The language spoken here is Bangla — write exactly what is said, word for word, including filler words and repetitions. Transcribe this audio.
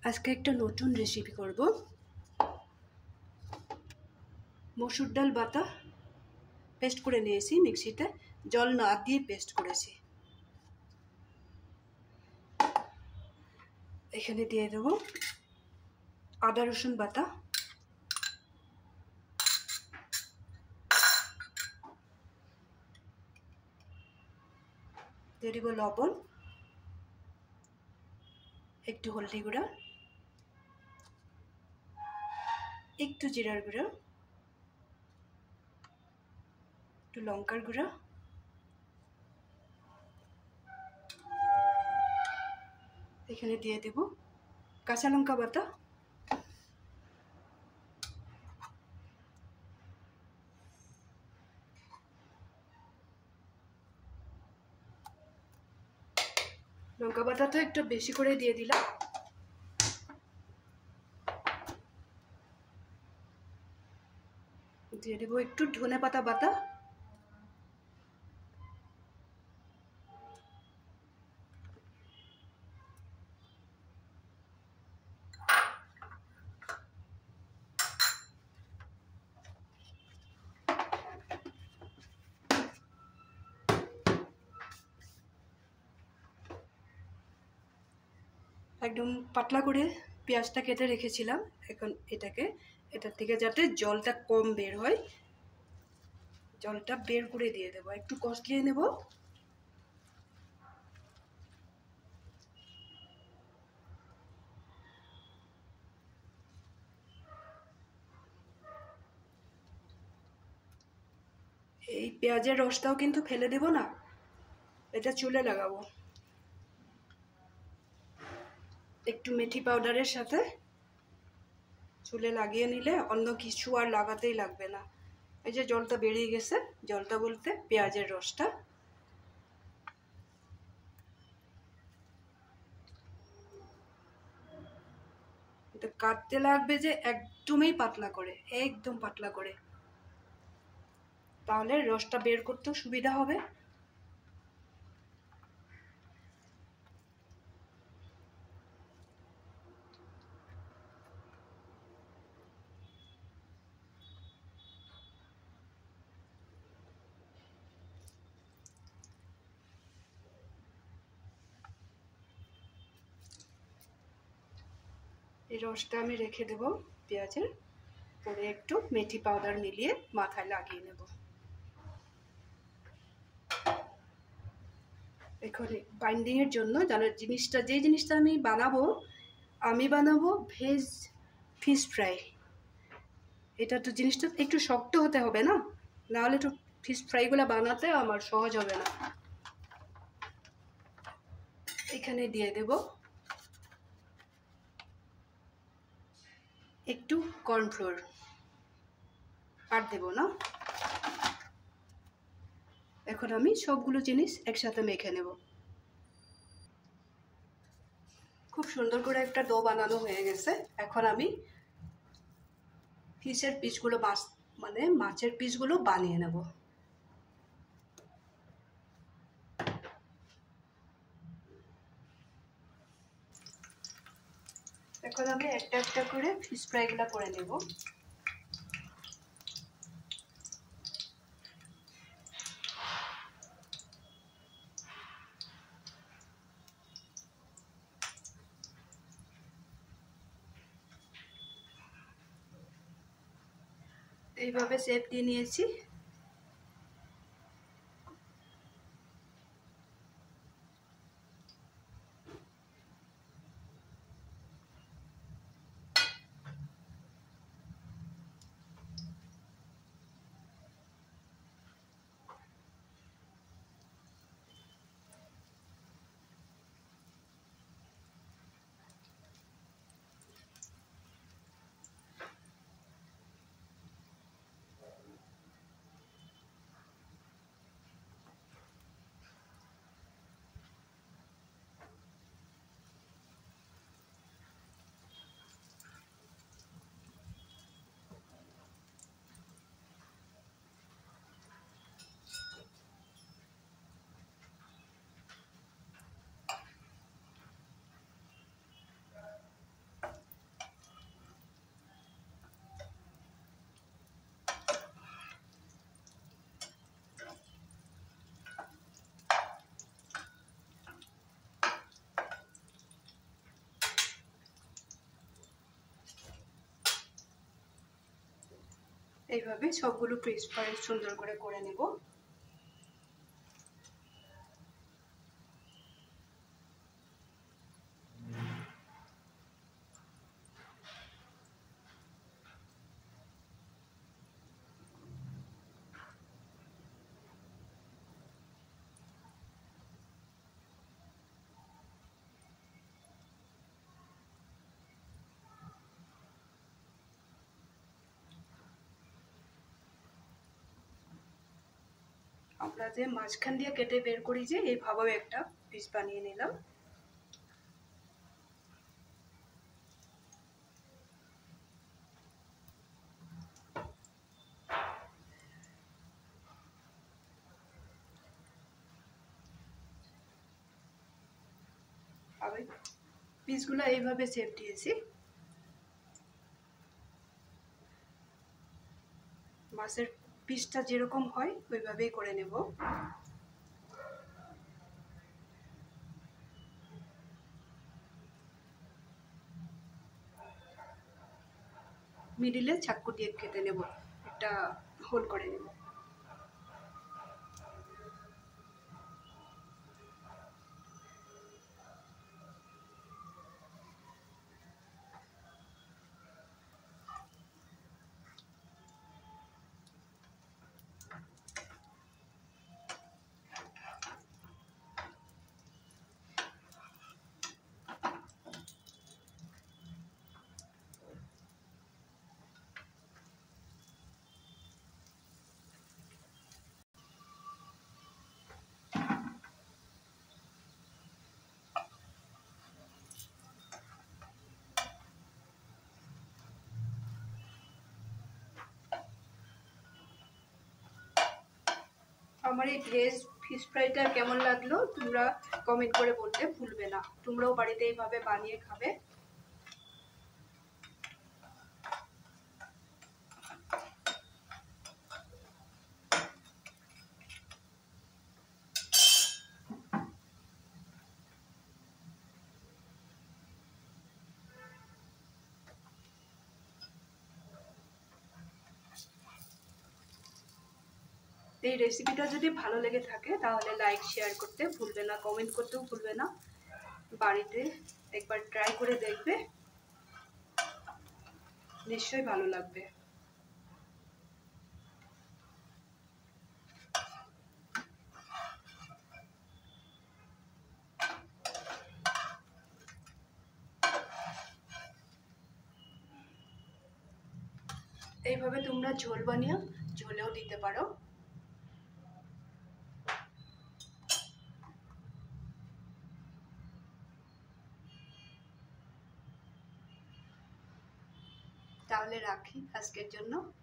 আজকে একটা নতুন রেসিপি করব। মসুর ডাল বাটা পেস্ট করে নিয়েছি মিক্সিতে, জল না দিয়ে পেস্ট করেছি। এখানে দিয়ে দেব আদা রসুন বাটা, দিয়ে দেব লবণ, একটু হলদি গুঁড়া, একটু জিরার গুঁড়া, একটু লঙ্কার গুঁড়া, এখানে দিয়ে দেব কাঁচা লঙ্কা বাটা, লঙ্কা বাটা তো একটু বেশি করে দিয়ে দিলাম। দিয়ে দেবো একটু ধনে পাতা বাটা, একদম পাতলা করে পেঁয়াজটা কেটে রেখেছিলাম। এখন এটাকে এটার থেকে যাতে জলটা কম বের হয়, জলটা বের করে দিয়ে দেবো। একটু কষলিয়ে নেব। এই পেঁয়াজের রসটাও কিন্তু ফেলে দেব না, এটা চুলে লাগাবো। একটু মেথি পাউডারের সাথে চুলে লাগিয়ে নিলে অন্য কিছু আর লাগাতেই লাগবে না। এই যে জলটা বেরিয়ে গেছে, জলটা বলতে পেঁয়াজের রসটা। এটা কাটতে লাগবে যে একদমই পাতলা করে, একদম পাতলা করে, তাহলে রসটা বের করতেও সুবিধা হবে। এই রসটা আমি রেখে দেব পেঁয়াজের, পরে একটু মেথি পাউডার মিলিয়ে মাথায় লাগিয়ে নেব। এখন বাইন্ডিং এর জন্য জানো জিনিসটা, যে জিনিসটা আমি বানাবো, আমি বানাবো ভেজ ফিশ ফ্রাই। এটা তো জিনিসটা একটু শক্ত হতে হবে না, নাহলে তো ফিশ ফ্রাইগুলো বানাতে আমার সহজ হবে না। এখানে দিয়ে দেব একটু কর্নফ্লোর, আর দেব না। এখন আমি সবগুলো জিনিস একসাথে মেখে নেব। খুব সুন্দর করে একটা ডো বানানো হয়ে গেছে। এখন আমি ফিশের পিসগুলো মাছ মানে মাছের পিসগুলো বানিয়ে নেব। এখন আমি একটা একটা করে ফিশ ফ্রাইগুলো করে নেব। এইভাবে শেপ দিয়ে নিয়েছি। এইভাবে সবগুলো ফিশ ফ্রাই সুন্দর করে করে নেব। আমরা যে মাঝখান দিয়ে কেটে বের করি যে এইভাবে একটা পিস বানিয়ে নিলাম। আমি পিসগুলো এইভাবে শেপ দিয়েছি। মাছের পিসটা যেরকম হয় ওইভাবেই করে নেব। মিডিলে চাকু দিয়ে কেটে নেব, একটা হোল করে নেব। আমার এই ভেজ ফিশ ফ্রাইটা কেমন লাগলো তোমরা কমেন্ট করে বলতে ভুলবে না। তোমরাও বাড়িতে এইভাবে বানিয়ে খাবে। এই রেসিপিটা যদি ভালো লেগে থাকে তাহলে লাইক শেয়ার করতে ভুলবে না, কমেন্ট করতেও ভুলবে না। বাড়িতে একবার ট্রাই করে দেখবে, নিশ্চয়ই ভালো লাগবে। এইভাবে তোমরা ঝোল বানিয়ে ঝোলেও দিতে পারো। তাহলে রাখি আজকের জন্য।